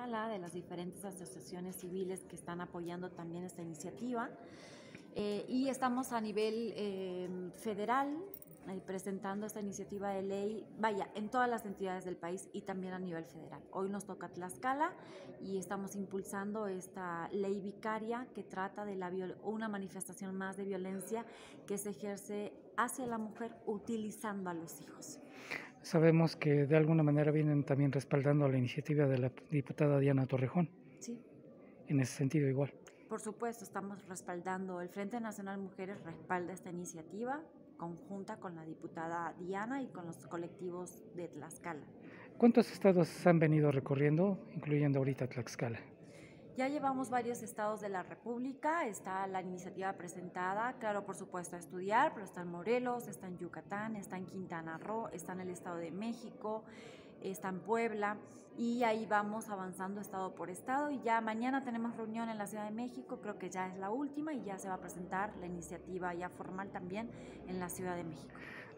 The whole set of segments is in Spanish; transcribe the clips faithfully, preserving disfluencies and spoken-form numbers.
Tlaxcala, de las diferentes asociaciones civiles que están apoyando también esta iniciativa. Eh, y estamos a nivel eh, federal eh, presentando esta iniciativa de ley, vaya, en todas las entidades del país y también a nivel federal. Hoy nos toca Tlaxcala y estamos impulsando esta ley vicaria que trata de la una manifestación más de violencia que se ejerce hacia la mujer utilizando a los hijos. Sabemos que de alguna manera vienen también respaldando la iniciativa de la diputada Diana Torrejón. Sí. En ese sentido igual. Por supuesto, estamos respaldando, el Frente Nacional Mujeres respalda esta iniciativa conjunta con la diputada Diana y con los colectivos de Tlaxcala. ¿Cuántos estados han venido recorriendo, incluyendo ahorita Tlaxcala? Ya llevamos varios estados de la República, está la iniciativa presentada, claro, por supuesto, a estudiar, pero está en Morelos, está en Yucatán, está en Quintana Roo, está en el Estado de México, está en Puebla, y ahí vamos avanzando estado por estado, y ya mañana tenemos reunión en la Ciudad de México, creo que ya es la última, y ya se va a presentar la iniciativa ya formal también en la Ciudad de México.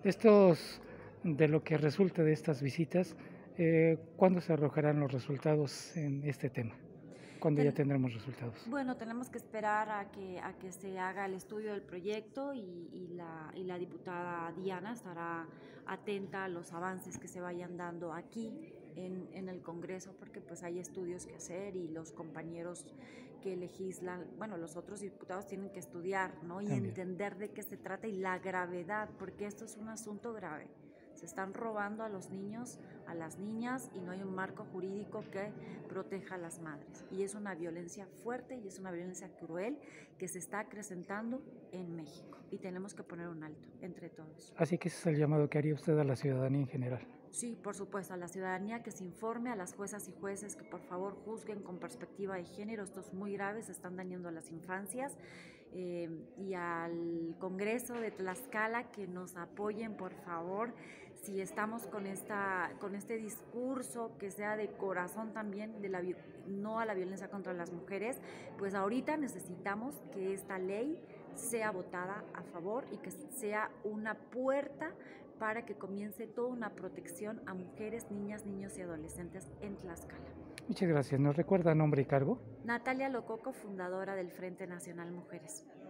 Estos, de lo que resulta de estas visitas, eh, ¿cuándo se arrojarán los resultados en este tema? ¿Cuándo ya tendremos resultados? Bueno, tenemos que esperar a que, a que se haga el estudio del proyecto y, y, la, y la diputada Diana estará atenta a los avances que se vayan dando aquí en, en el Congreso, porque pues hay estudios que hacer y los compañeros que legislan, bueno, los otros diputados tienen que estudiar, ¿no? Y También. entender de qué se trata y la gravedad, porque esto es un asunto grave. Se están robando a los niños, a las niñas, y no hay un marco jurídico que proteja a las madres. Y es una violencia fuerte y es una violencia cruel que se está acrecentando en México. Y tenemos que poner un alto entre todos. Así que ese es el llamado que haría usted a la ciudadanía en general. Sí, por supuesto, a la ciudadanía que se informe, a las juezas y jueces que por favor juzguen con perspectiva de género. Esto es muy grave, se están dañando a las infancias. Eh, y al Congreso de Tlaxcala que nos apoyen, por favor, si estamos con esta con este discurso que sea de corazón también, de la no a la violencia contra las mujeres, pues ahorita necesitamos que esta ley sea votada a favor y que sea una puerta para que comience toda una protección a mujeres, niñas, niños y adolescentes en Tlaxcala. Muchas gracias. ¿Nos recuerda nombre y cargo? Natalia Lococo, fundadora del Frente Nacional Mujeres.